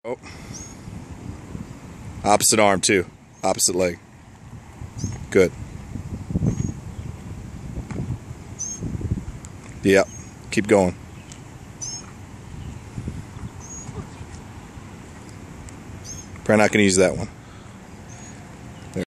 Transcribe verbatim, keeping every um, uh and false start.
Oh. Opposite arm too. Opposite leg. Good. Yep. Keep going. Probably not going to use that one.